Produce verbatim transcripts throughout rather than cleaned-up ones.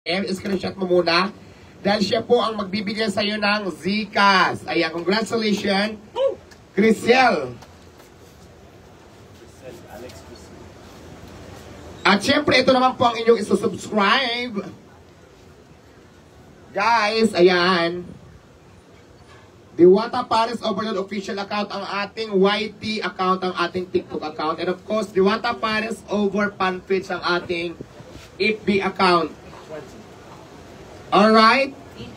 screenshot mo muna. Dahil siya po ang magbibigay sa iyo ng Zcash. Ayan, congratulations, Crisel. At syempre, ito naman po ang inyong isusubscribe. Guys, ayan. Diwata Paris Overload Official account ang ating Y T account, ang ating TikTok account. And of course, Diwata Paris Over Fanpage ang ating F B account. Alright?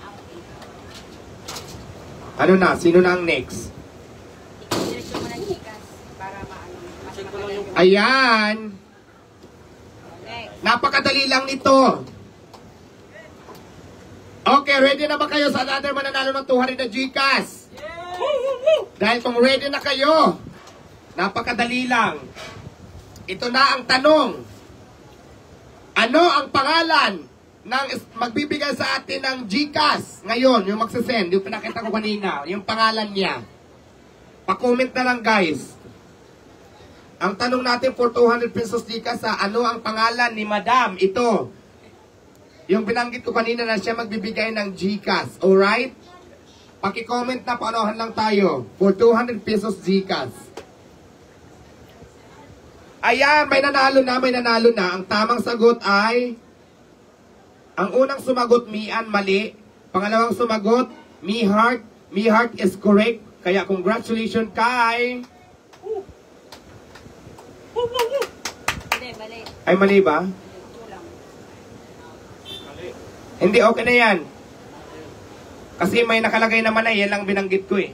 Ano na? Sino na ang next? Ayan. Napakadali lang nito. Okay, ready na ba kayo sa another mananalo ng two hundred na Gcash? Dahil kung ready na kayo, napakadali lang. Ito na ang tanong. Ano ang pangalan ng magbibigay sa atin ng Gcash ngayon, yung magsasend, yung pinakita ko kanina, yung pangalan niya. Pa-comment na lang, guys. Ang tanong natin for two hundred pesos Gcash sa ano ang pangalan ni Madam? Ito. Yung binanggit ko kanina na siya magbibigay ng Gcash. Alright? Paki-comment na, paanohan lang tayo for two hundred pesos Gcash. Ayan, may nanalo na, may nanalo na. Ang tamang sagot ay ang unang sumagot, Mian, mali. Pangalawang sumagot, Mi Heart. Mi Heart is correct. Kaya congratulations kay... Hindi, mali. Ay, mali ba? Hindi, okay na yan. Kasi may nakalagay naman na, yan lang binanggit ko eh.